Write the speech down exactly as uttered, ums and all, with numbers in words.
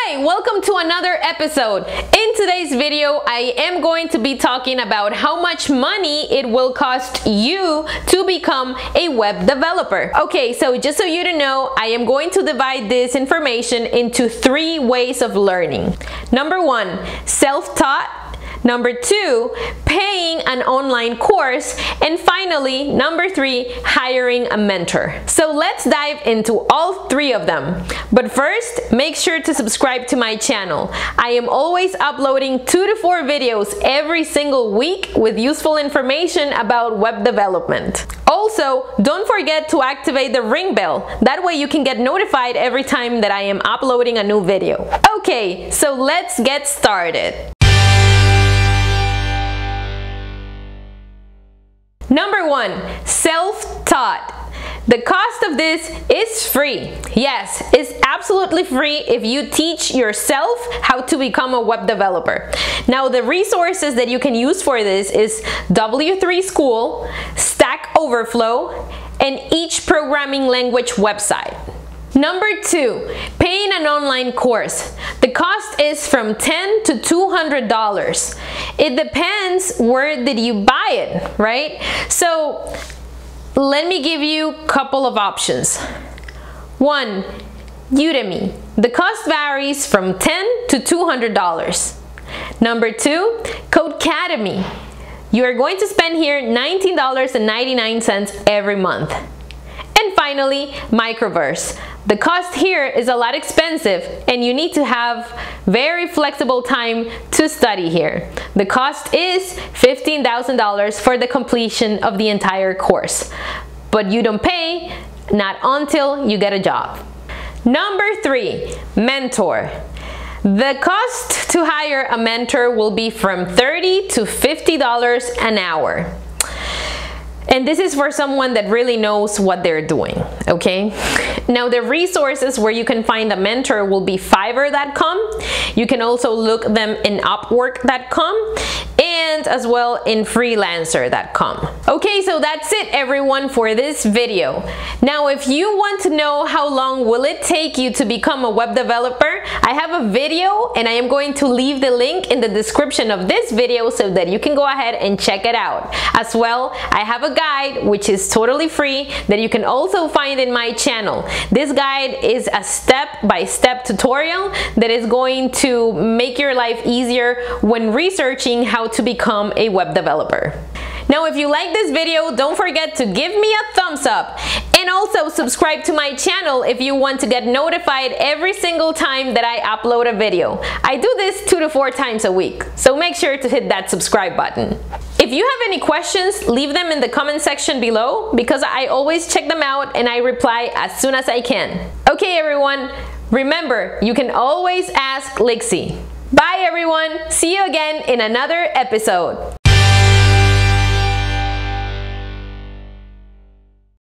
Hi, welcome to another episode. In today's video, I am going to be talking about how much money it will cost you to become a web developer. Okay, so just so you to know, I am going to divide this information into three ways of learning. Number one, self-taught. Number two, paying an online course. And finally, number three, hiring a mentor. So let's dive into all three of them. But first, make sure to subscribe to my channel. I am always uploading two to four videos every single week with useful information about web development. Also, don't forget to activate the ring bell. That way you can get notified every time that I am uploading a new video. Okay, so let's get started. Number one, self-taught. The cost of this is free. Yes, it's absolutely free if you teach yourself how to become a web developer. Now, the resources that you can use for this is W three School, Stack Overflow, and each programming language website. Number two, paying an online course. The cost is from ten to two hundred dollars. It depends where did you buy it, right? So let me give you a couple of options. One, Udemy. The cost varies from ten to two hundred dollars. Number two, Codecademy. You are going to spend here nineteen dollars and ninety-nine cents every month. And finally, Microverse. The cost here is a lot expensive and you need to have very flexible time to study here. The cost is fifteen thousand dollars for the completion of the entire course. But you don't pay, not until you get a job. Number three, mentor. The cost to hire a mentor will be from thirty to fifty dollars an hour. And this is for someone that really knows what they're doing, okay? Now, the resources where you can find a mentor will be Fiverr dot com. You can also look them in Upwork dot com and as well in Freelancer dot com. Okay, so that's it, everyone, for this video. Now, if you want to know how long will it take you to become a web developer, I have a video and I am going to leave the link in the description of this video so that you can go ahead and check it out. As well, I have a guide which is totally free that you can also find in my channel. This guide is a step-by-step tutorial that is going to make your life easier when researching how to become a web developer. Now, if you like this video, don't forget to give me a thumbs up and also subscribe to my channel if you want to get notified every single time that I upload a video. I do this two to four times a week, so make sure to hit that subscribe button. If you have any questions, leave them in the comment section below because I always check them out and I reply as soon as I can. Okay, everyone, remember, you can always ask Lixi. Bye, everyone. See you again in another episode.